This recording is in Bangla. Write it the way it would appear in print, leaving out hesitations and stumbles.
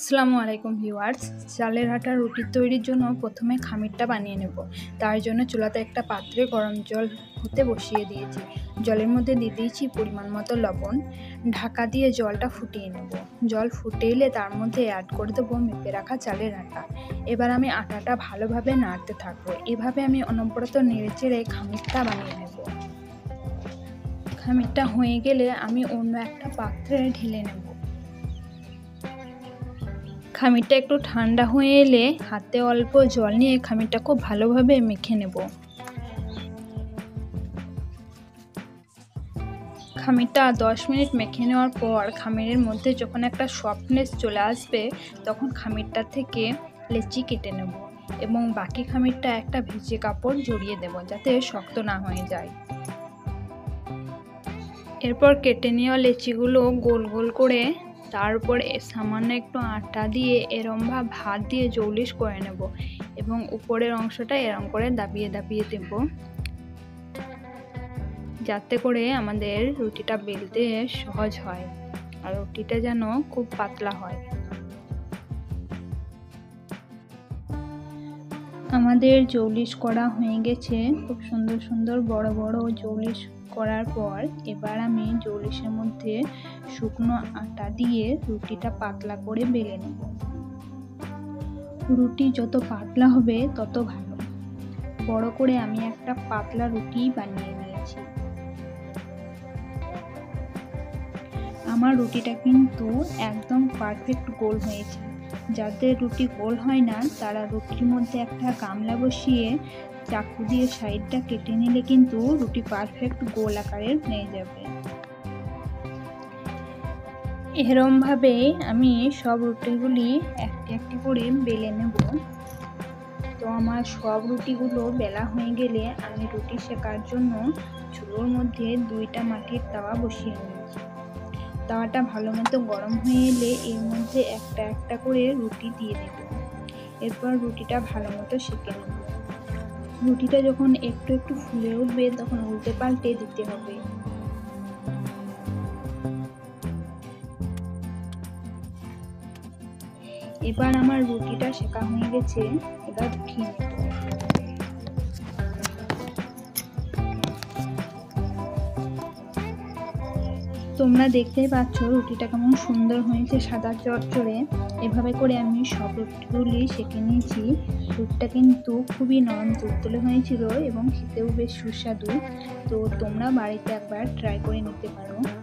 আসসালামু আলাইকুম ভিউয়ার্স। চালের আটার রুটি তৈরির জন্য প্রথমে খামিরটা বানিয়ে নেব। তার জন্য চুলাতে একটা পাত্রে গরম জল হতে বসিয়ে দিয়েছি। জলের মধ্যে দিয়ে দিয়েছি পরিমাণ মতো লবণ। ঢাকা দিয়ে জলটা ফুটিয়ে নেব। জল ফুটে এলে তার মধ্যে অ্যাড করে দেবো মেপে রাখা চালের আটা। এবার আমি আটাটা ভালোভাবে নাড়তে থাকবো। এভাবে আমি অনবরত নেড়েচেড়ে খামিরটা বানিয়ে নেব। খামিরটা হয়ে গেলে আমি অন্য একটা পাত্রে ঢেলে নেব। খামিরটা একটু ঠান্ডা হয়ে এলে হাতে অল্প জল নিয়ে খামিরটা খুব ভালোভাবে মেখে নেব। খামিরটা 10 মিনিট মেখে নেওয়ার পর খামিরের মধ্যে যখন একটা সফটনেস চলে আসবে তখন খামিরটা থেকে লেচি কেটে নেব এবং বাকি খামিরটা একটা ভিজে কাপড় জড়িয়ে দেব যাতে শক্ত না হয়ে যায়। এরপর কেটে নেওয়া লেচিগুলো গোল গোল করে তার উপর সামান্য একটু আটা দিয়ে এরমভাবে হাত দিয়ে জৌলিশ করে নেব এবং উপরের অংশটা এরম করে দাবিয়ে দাবিয়ে দেব যাতে করে আমাদের রুটিটা বেলতে সহজ হয় আর রুটিটা যেন খুব পাতলা হয়। আমাদের জৌলিশ করা হয়ে গেছে। খুব সুন্দর সুন্দর বড় বড় জৌলিশ করার পর এবার আমি জৌলিশের মধ্যে শুকনো আটা দিয়ে রুটিটা পাতলা করে বেলে নেব। রুটি যত পাতলা হবে তত ভালো। বড় করে আমি একটা পাতলা রুটি বানিয়ে নিয়েছি। আমার রুটিটা কিন্তু একদম পারফেক্ট গোল হয়েছে। যাদের রুটি গোল হয় না তারা রুটির মধ্যে একটা গামলা বসিয়ে চাকু দিয়ে সাইডটা কেটে নিলে কিন্তু রুটি পারফেক্ট গোল আকারের হয়ে যাবে। এরমভাবে আমি সব রুটিগুলি একটি একটি করে বেলে নেব। তো আমার সব রুটিগুলো বেলা হয়ে গেলে আমি রুটি সেকার জন্য চুলোর মধ্যে 2টা মাটির তাওয়া বসিয়ে নিয়েছি। তাওয়াটা ভালো মতো গরম হয়ে এলে এর মধ্যে একটা একটা করে রুটি দিয়ে দেব। এরপর রুটিটা ভালো মতো সেঁকে নেব। রুটিটা যখন একটু একটু ফুলে উঠবে তখন উল্টে পাল্টে দিতে হবে। এবার আমার রুটিটা সেঁকা হয়ে গেছে। এবার উঠিয়ে নেব। তোমরা দেখতেই পাচ্ছ রুটিটা কেমন সুন্দর হয়েছে, সাদা চড়চড়ে। এভাবে করে আমি সব রুটিগুলি সেঁকে নিয়েছি। রুটিটা কিন্তু খুবই নরম তুলতুলে হয়েছিল এবং খেতেও বেশ সুস্বাদু। তো তোমরা বাড়িতে একবার ট্রাই করে নিতে পারো।